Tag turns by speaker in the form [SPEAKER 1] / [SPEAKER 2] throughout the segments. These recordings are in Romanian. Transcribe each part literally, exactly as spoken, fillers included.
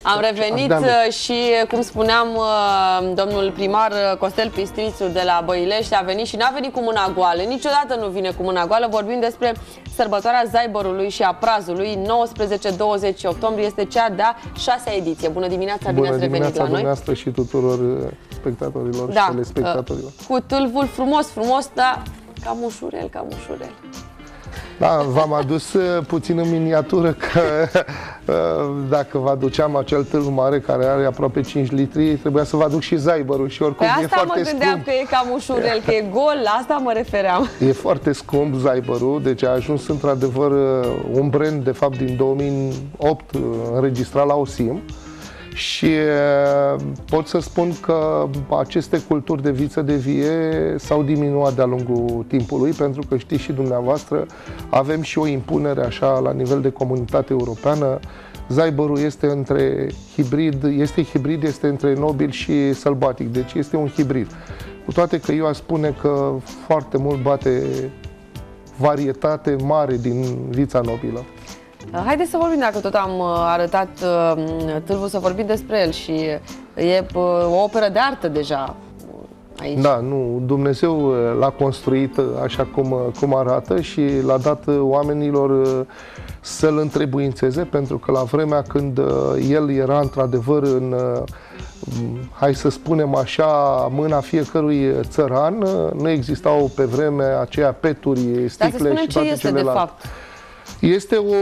[SPEAKER 1] Am revenit și, cum spuneam, domnul primar Costel Pistrițu de la Băilești a venit și n-a venit cu mâna goală. Niciodată nu vine cu mâna goală. Vorbim despre sărbătoarea Zaibărului și a Prazului. nouăsprezece douăzeci octombrie este cea de-a șasea ediție. Bună dimineața, bine ați revenit la noi.
[SPEAKER 2] Bună dimineața și tuturor spectatorilor
[SPEAKER 1] da,
[SPEAKER 2] și telespectatorilor.
[SPEAKER 1] Cu tâlvul frumos, frumos, dar cam ușurel, cam ușurel.
[SPEAKER 2] Da, v-am adus puțin în miniatură că dacă vă aduceam acel tâlv mare care are aproape cinci litri, trebuia să vă aduc și Zaibărul și oricum
[SPEAKER 1] pe
[SPEAKER 2] e foarte scump.
[SPEAKER 1] asta mă gândeam că e cam ușurel, că e gol, la asta mă refeream.
[SPEAKER 2] E foarte scump Zaibărul, deci a ajuns într-adevăr un brand, de fapt, din două mii opt înregistrat la OSIM. Și pot să spun că aceste culturi de viță de vie s-au diminuat de-a lungul timpului, pentru că știți și dumneavoastră, avem și o impunere așa la nivel de comunitate europeană. Zaibărul este între hibrid, este hibrid, este între nobil și sălbatic, deci este un hibrid. Cu toate că eu aș spune că foarte mult bate varietate mare din vița nobilă.
[SPEAKER 1] Haideți să vorbim, dacă tot am arătat tâlvul, să vorbim despre el și e o operă de artă deja aici.
[SPEAKER 2] Da, nu, Dumnezeu l-a construit așa cum, cum arată și l-a dat oamenilor să-l întrebuințeze, pentru că la vremea când el era într-adevăr în, hai să spunem așa, mâna fiecărui țăran, nu existau pe vremea aceea peturi, sticle și toate
[SPEAKER 1] ce este
[SPEAKER 2] celelalte.
[SPEAKER 1] De fapt?
[SPEAKER 2] Este o,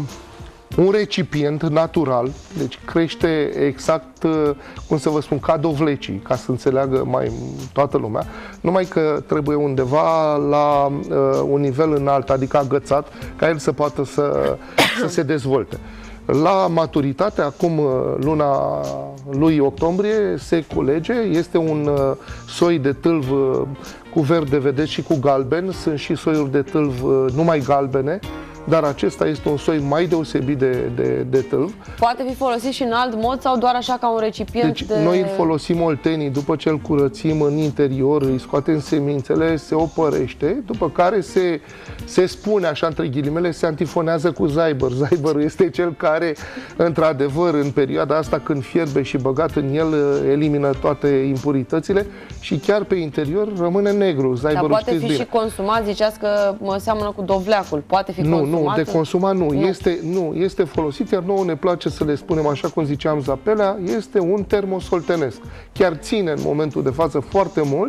[SPEAKER 2] un recipient natural, deci crește exact, cum să vă spun, ca dovlecii, ca să înțeleagă mai toată lumea, numai că trebuie undeva la uh, un nivel înalt, adică agățat, ca el să poată să, să se dezvolte. La maturitate, acum luna lui octombrie, se culege, este un uh, soi de tâlv uh, cu verde, vedeți, și cu galben, sunt și soiuri de tâlv uh, numai galbene, dar acesta este un soi mai deosebit de, de, de tâlv.
[SPEAKER 1] Poate fi folosit și în alt mod sau doar așa ca un recipient?
[SPEAKER 2] Deci
[SPEAKER 1] de...
[SPEAKER 2] noi îl folosim oltenii, după ce îl curățim în interior, îi scoatem semințele, se opărește, după care se, se spune, așa între ghilimele, se antifonează cu Zaibăr. Zaibărul este cel care, într-adevăr, în perioada asta, când fierbe și băgat în el, elimină toate impuritățile și chiar pe interior rămâne negru. Zaibărul,
[SPEAKER 1] dar poate fi
[SPEAKER 2] bine.
[SPEAKER 1] și consumat, ziceați că mă seamănă cu dovleacul, poate fi
[SPEAKER 2] nu,
[SPEAKER 1] consumat?
[SPEAKER 2] Nu, de consumat nu. Nu. Este, nu, este folosit, iar nouă ne place să le spunem, așa cum ziceam, zapelea, este un termosoltenesc. Chiar ține în momentul de față foarte mult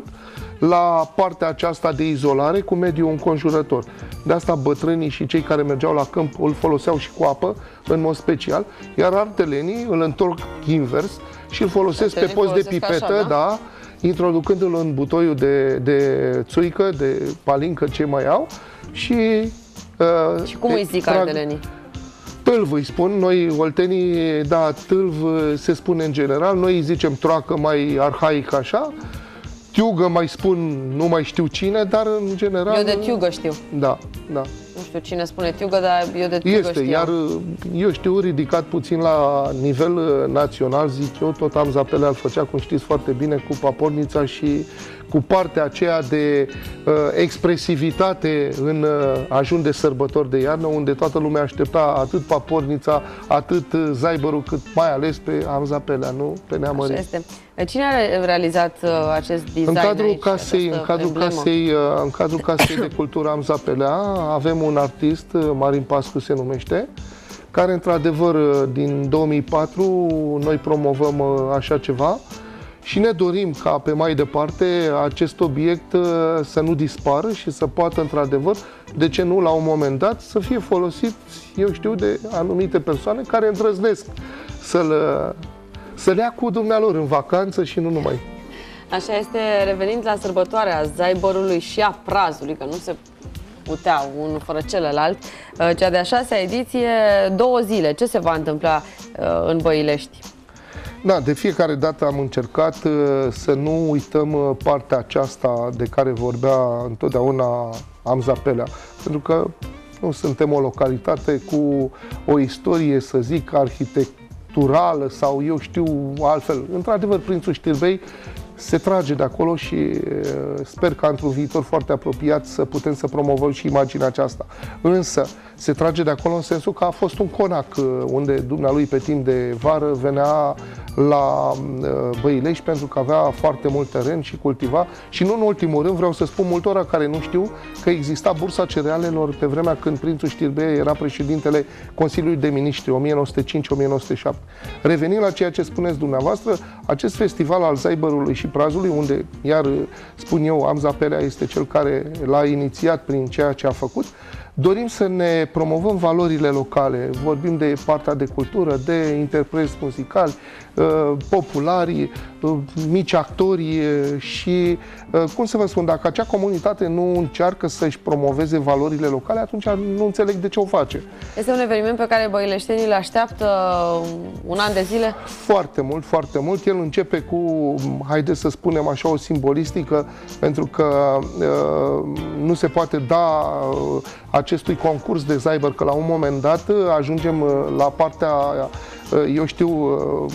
[SPEAKER 2] la partea aceasta de izolare cu mediul înconjurător. De asta bătrânii și cei care mergeau la câmp îl foloseau și cu apă, în mod special, iar artelenii îl întorc invers și îl folosesc pe post de pipetă, așa, da? Da, introducându-l în butoiul de, de țuică, de palincă, ce mai au, și
[SPEAKER 1] Uh, și cum îi zic artelenii?
[SPEAKER 2] Tâlv îi spun, noi oltenii, da, tâlv se spune în general, noi îi zicem troacă mai arhaic așa, tiugă mai spun, nu mai știu cine, dar în general...
[SPEAKER 1] Eu de tiugă știu.
[SPEAKER 2] Da, da.
[SPEAKER 1] Nu știu cine spune tiugă, dar eu de tiugă
[SPEAKER 2] este,
[SPEAKER 1] știu.
[SPEAKER 2] Iar eu știu, ridicat puțin la nivel național, zic eu, tot am zapelea îl făcea, cum știți foarte bine, cu papornița și cu partea aceea de uh, expresivitate în uh, ajun de sărbători de iarnă, unde toată lumea aștepta atât papornița, atât uh, Zaibărul, cât mai ales pe Amzapelea, nu? Pe Neamării.
[SPEAKER 1] Așa este. Cine a realizat uh, acest design
[SPEAKER 2] în cadrul
[SPEAKER 1] aici,
[SPEAKER 2] casei, în cadrul casei, uh, în cadrul casei de cultură Amzapelea avem un artist, uh, Marin Pascu se numește, care într-adevăr din două mii patru noi promovăm uh, așa ceva. Și ne dorim ca pe mai departe acest obiect să nu dispară și să poată, într-adevăr, de ce nu, la un moment dat, să fie folosit, eu știu, de anumite persoane care îndrăznesc să-l să le ia cu dumnealor în vacanță și nu numai.
[SPEAKER 1] Așa este, revenind la sărbătoarea Zaibărului și a Prazului, că nu se putea unul fără celălalt, cea de-a șasea ediție, două zile. Ce se va întâmpla în Băilești?
[SPEAKER 2] Da, de fiecare dată am încercat uh, să nu uităm uh, partea aceasta de care vorbea întotdeauna Amzapelea, pentru că nu suntem o localitate cu o istorie, să zic, arhitecturală sau eu știu altfel. Într-adevăr, Prințul Știrbei se trage de acolo și sper că într-un viitor foarte apropiat să putem să promovăm și imaginea aceasta. Însă, se trage de acolo în sensul că a fost un conac unde dumnealui pe timp de vară venea la Băilești pentru că avea foarte mult teren și cultiva. Și nu în ultimul rând vreau să spun multora care nu știu că exista bursa cerealelor pe vremea când prințul Știrbea era președintele Consiliului de Miniștri o mie nouă sute cinci - o mie nouă sute șapte. Revenind la ceea ce spuneți dumneavoastră, acest festival al zaibărului și prazului, unde, iar spun eu, Amza Pelea este cel care l-a inițiat prin ceea ce a făcut, dorim să ne promovăm valorile locale. Vorbim de partea de cultură, de interpreți muzicali, populari, mici actori și, cum să vă spun, dacă acea comunitate nu încearcă să-și promoveze valorile locale, atunci nu înțeleg de ce o face.
[SPEAKER 1] Este un eveniment pe care băileștenii le așteaptă un an de zile?
[SPEAKER 2] Foarte mult, foarte mult. El începe cu, haideți să spunem așa, o simbolistică, pentru că uh, nu se poate da uh, acestui concurs de zaibăr, că la un moment dat ajungem uh, la partea eu știu,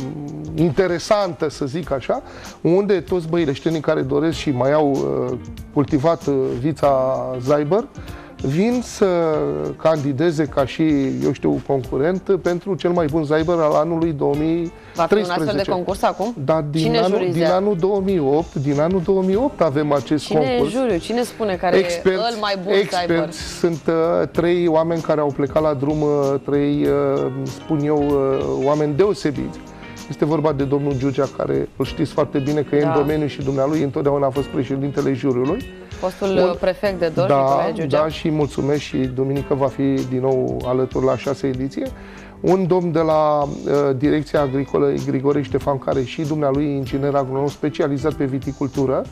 [SPEAKER 2] interesantă, să zic așa, unde toți băileștenii care doresc și mai au cultivat vița zaibăr vin să candideze ca și, eu știu, concurent pentru cel mai bun zaibăr al anului două mii treisprezece.
[SPEAKER 1] Va fi un astfel de concurs acum?
[SPEAKER 2] Da, din, anul, din anul două mii opt, din anul două mii opt avem acest
[SPEAKER 1] Cine
[SPEAKER 2] concurs.
[SPEAKER 1] Cine e juriu? Cine spune care experți, e cel mai bun zaibăr?
[SPEAKER 2] Sunt uh, trei oameni care au plecat la drum, uh, trei, uh, spun eu, uh, oameni deosebiți. Este vorba de domnul Giugea, care îl știți foarte bine că e da. în domeniu și dumnealui întotdeauna a fost președintele juriului.
[SPEAKER 1] Fostul un... prefect de Dolj,
[SPEAKER 2] da,
[SPEAKER 1] Giugea.
[SPEAKER 2] Da, și mulțumesc și duminică va fi din nou alături la șasea ediție. Un domn de la uh, Direcția Agricolă, Grigore Ștefan, care și dumnealui e inginer agronom specializat pe viticultură,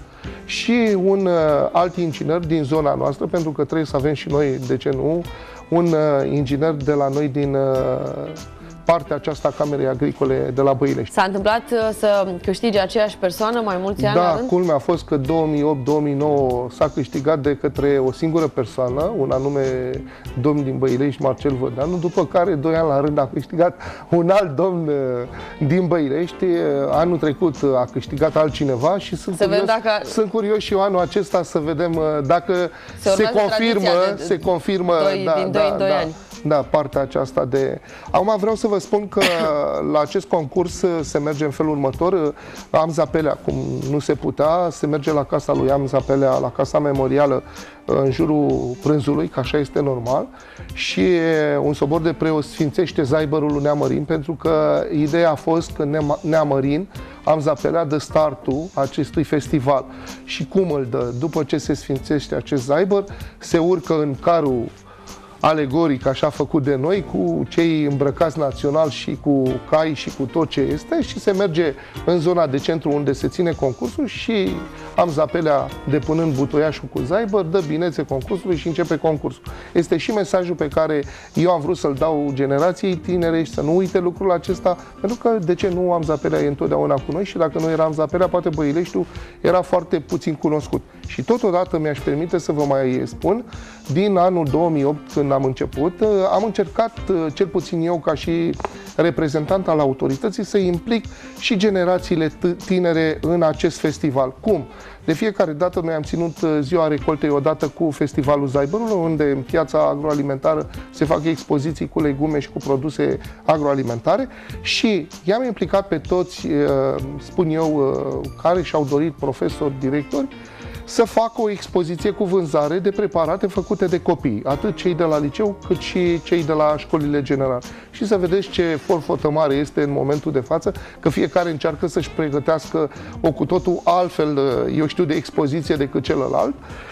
[SPEAKER 2] și un uh, alt inginer din zona noastră, pentru că trebuie să avem și noi, de ce nu, un uh, inginer de la noi din uh, partea aceasta a Camerei Agricole de la Băilești.
[SPEAKER 1] S-a întâmplat să câștige aceeași persoană mai mulți ani
[SPEAKER 2] da,
[SPEAKER 1] la rând?
[SPEAKER 2] culmea a fost că două mii opt - două mii nouă s-a câștigat de către o singură persoană, un anume domn din Băilești, Marcel Vădeanu, după care doi ani la rând a câștigat un alt domn din Băilești. Anul trecut a câștigat altcineva și sunt, curios, dacă... sunt curios și eu anul acesta să vedem dacă se, se confirmă, de, se confirmă
[SPEAKER 1] doi, da, din doi în doi ani.
[SPEAKER 2] Da, partea aceasta de... Acum vreau să vă spun că la acest concurs se merge în felul următor. Amza Pelea, cum nu se putea, se merge la casa lui Amza Pelea, la casa memorială, în jurul prânzului, că așa este normal, și un sobor de preoți sfințește zaibărul lui Neamărin, pentru că ideea a fost că Neamărin, Amza Pelea, dă startul acestui festival. Și cum îl dă? După ce se sfințește acest zaibăr, se urcă în carul alegoric, așa făcut de noi, cu cei îmbrăcați național și cu cai și cu tot ce este, și se merge în zona de centru unde se ține concursul și Amza Pelea, depunând butoiașul cu zaibăr, dă binețe concursului și începe concursul. Este și mesajul pe care eu am vrut să-l dau generației tinere și să nu uite lucrul acesta, pentru că, de ce nu, Amza Pelea e întotdeauna cu noi și dacă nu era Amza Pelea, poate Băileștiul era foarte puțin cunoscut. Și totodată mi-aș permite să vă mai spun, din anul două mii opt, când am început, am încercat, cel puțin eu ca și reprezentant al autorității, să implic și generațiile tinere în acest festival. Cum? De fiecare dată noi am ținut ziua recoltei odată cu Festivalul Zaibărului, unde în piața agroalimentară se fac expoziții cu legume și cu produse agroalimentare, și i-am implicat pe toți, spun eu, care și-au dorit, profesori, directori, să facă o expoziție cu vânzare de preparate făcute de copii, atât cei de la liceu cât și cei de la școlile generale. Și să vedeți ce forfotă mare este în momentul de față, că fiecare încearcă să-și pregătească o cu totul altfel, eu știu, de expoziție decât celălalt,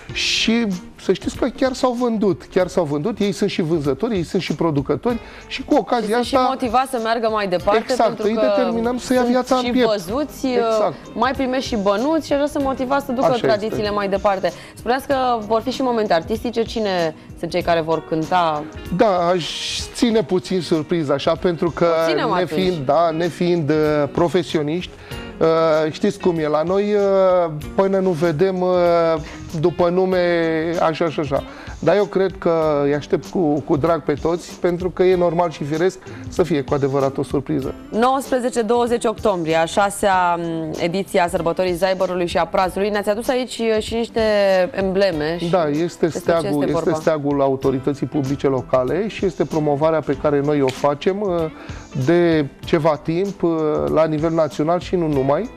[SPEAKER 2] și să știți că chiar s-au vândut, chiar s-au vândut, ei sunt și vânzători, ei sunt și producători și cu ocazia
[SPEAKER 1] și
[SPEAKER 2] asta...
[SPEAKER 1] și motivați să meargă mai departe,
[SPEAKER 2] exact,
[SPEAKER 1] pentru
[SPEAKER 2] îi
[SPEAKER 1] că
[SPEAKER 2] determinăm să ia viața în piept.
[SPEAKER 1] și văzuți,
[SPEAKER 2] exact.
[SPEAKER 1] mai primești și bănuți și așa să motivați să ducă
[SPEAKER 2] așa
[SPEAKER 1] tradițiile este. mai departe. Spuneați că vor fi și momente artistice, cine sunt cei care vor cânta?
[SPEAKER 2] Da, aș ține puțin surpriză așa, pentru că nefiind, da, nefiind uh, profesioniști, Uh, știți cum e la noi, uh, până nu vedem uh, după nume așa și așa. Dar eu cred că îi aștept cu, cu drag pe toți, pentru că e normal și firesc să fie cu adevărat o surpriză.
[SPEAKER 1] nouăsprezece douăzeci octombrie, a șasea ediție a sărbătorii Zaiborului și a Prazului. Ne-ați adus aici și niște embleme. Și
[SPEAKER 2] da, este steagul, este, este steagul autorității publice locale și este promovarea pe care noi o facem de ceva timp la nivel național și nu numai.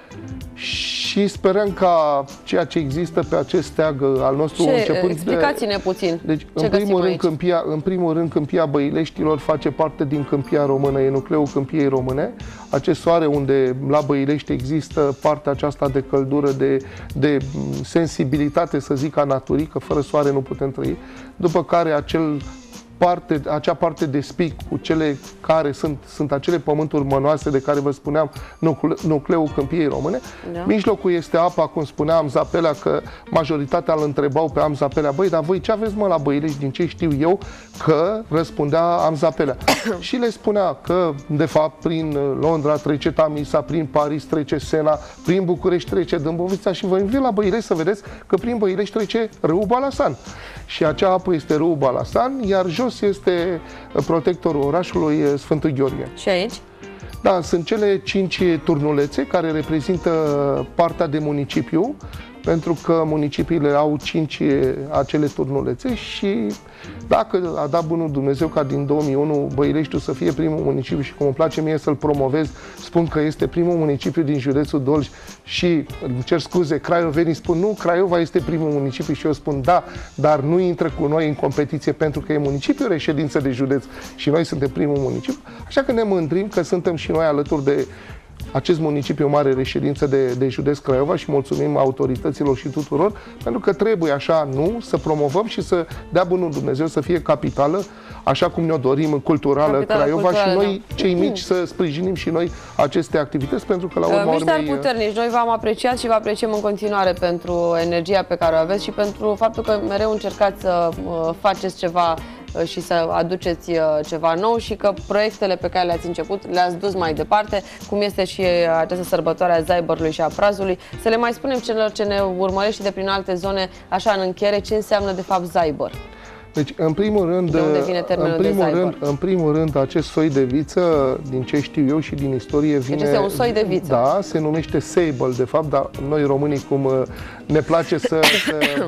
[SPEAKER 2] Și sperăm ca ceea ce există pe acest steag al nostru
[SPEAKER 1] ce,
[SPEAKER 2] începând...
[SPEAKER 1] Explicați-ne puțin.
[SPEAKER 2] Deci,
[SPEAKER 1] ce
[SPEAKER 2] în primul, rând,
[SPEAKER 1] aici?
[SPEAKER 2] câmpia, în primul rând, Câmpia Băileștilor face parte din Câmpia Română, e nucleul Câmpiei Române. Acest soare unde la Băilești există partea aceasta de căldură, de, de sensibilitate, să zic, a naturii, că fără soare nu putem trăi. După care acel... Parte, acea parte de spic cu cele care sunt, sunt acele pământuri mănoase de care vă spuneam, nucle, nucleul Câmpiei Române. Da. Mijlocul este apa, cum spunea Amzapelea, că majoritatea îl întrebau pe Amzapelea: băi, dar voi ce aveți, mă, la Băilești? Din ce știu eu? Că răspundea Amzapelea. Și le spunea că, de fapt, prin Londra trece Tamisa, prin Paris trece Sena, prin București trece Dâmbovița și vă invit la Băilești să vedeți că prin Băilești trece râul Balasan. Și acea apă este râul Balasan, iar jos este protectorul orașului Sfântul Gheorghe.
[SPEAKER 1] Și aici?
[SPEAKER 2] Da, sunt cele cinci turnulețe care reprezintă partea de municipiu, pentru că municipiile au cinci acele turnulețe și dacă a dat bunul Dumnezeu ca din două mii unu Băileștiul să fie primul municipiu și cum îmi place mie să-l promovez, spun că este primul municipiu din județul Dolj și îmi cer scuze, craiovenii spun nu, Craiova este primul municipiu și eu spun da, dar nu intră cu noi în competiție pentru că e municipiul reședință de județ și noi suntem primul municipiu, așa că ne mândrim că suntem și noi alături de acest municipiu mare reședință de, de județ Craiova și mulțumim autorităților și tuturor, pentru că trebuie așa, nu, să promovăm și să dea bunul Dumnezeu să fie capitală, așa cum ne-o dorim, culturală, capitală Craiova culturală, și noi, da. Cei mici, să sprijinim și noi aceste activități, pentru că la urma
[SPEAKER 1] urmei...
[SPEAKER 2] urmei...
[SPEAKER 1] puternici, noi v-am apreciat și vă apreciem în continuare pentru energia pe care o aveți și pentru faptul că mereu încercați să faceți ceva și să aduceți ceva nou și că proiectele pe care le-ați început le-ați dus mai departe, cum este și această sărbătoare a Zaiborului și a Prazului. Să le mai spunem celor ce ne urmărește de prin alte zone, așa în încheiere, ce înseamnă de fapt Zaibor.
[SPEAKER 2] Deci, în primul rând, în primul rând, în primul rând, acest soi de viță, din ce știu eu și din istorie, vine...
[SPEAKER 1] Deci este un soi de viță.
[SPEAKER 2] Da, se numește sable, de fapt, dar noi românii, cum ne place să... să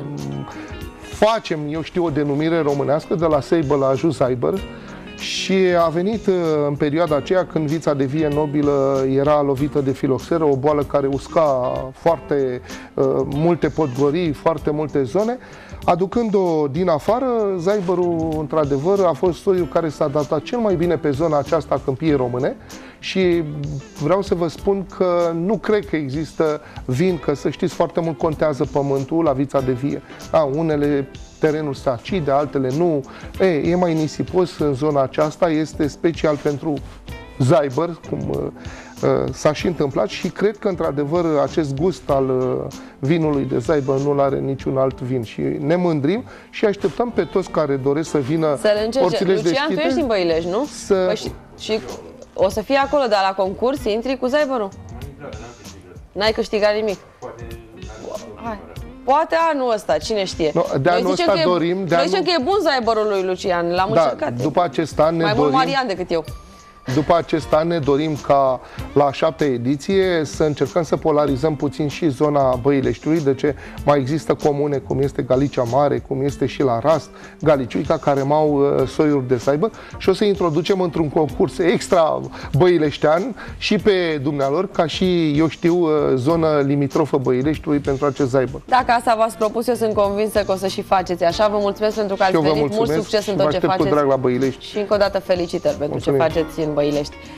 [SPEAKER 2] facem, eu știu, o denumire românească, de la sable la ajuns Zaibor, și a venit în perioada aceea când vița de vie nobilă era lovită de filoxeră, o boală care usca foarte uh, multe podgorii, foarte multe zone. Aducând-o din afară, Zaiborul, într-adevăr, a fost soiul care s-a adaptat cel mai bine pe zona aceasta a Câmpiei Române și vreau să vă spun că nu cred că există vin, că să știți, foarte mult contează pământul la vița de vie. Da, unele terenuri se acide, altele nu. E, e mai nisipos în zona aceasta, este special pentru Zaibor, cum uh, s-a și întâmplat și cred că, într-adevăr, acest gust al uh, vinului de Zaibor nu-l are niciun alt vin și ne mândrim și așteptăm pe toți care doresc să vină.
[SPEAKER 1] Să le încerce. Lucian, tu ești din Băilești, nu?
[SPEAKER 2] Să...
[SPEAKER 1] Păi și, și o să fie acolo, dar la concurs intri cu Zaiborul? N-ai câștigat nimic. Hai. Poate anul ăsta, cine știe.
[SPEAKER 2] No, de anul ăsta dorim...
[SPEAKER 1] Noi zicem anul... că e bun Zaiborul lui Lucian, l-am
[SPEAKER 2] da,
[SPEAKER 1] încercat.
[SPEAKER 2] După acest an ne
[SPEAKER 1] Mai
[SPEAKER 2] dorim...
[SPEAKER 1] mult Marian decât eu.
[SPEAKER 2] După acest an ne dorim ca la a șaptea ediție să încercăm să polarizăm puțin și zona Băileștiului, de ce mai există comune cum este Galicia Mare, cum este și la Rast, Galiciuica, care mai au uh, soiuri de Zaibor și o să introducem într-un concurs extra băileștean și pe dumnealor, ca și, eu știu, uh, zonă limitrofă Băileștiului pentru acest Zaibor.
[SPEAKER 1] Dacă asta v-ați propus, eu sunt convinsă că o să și faceți așa. Vă mulțumesc pentru că ați venit, mult succes în tot ce faceți.
[SPEAKER 2] Cu drag la Băilești.
[SPEAKER 1] Și încă o dată felicitări pentru Mulțumim. ce faceți în Băilești.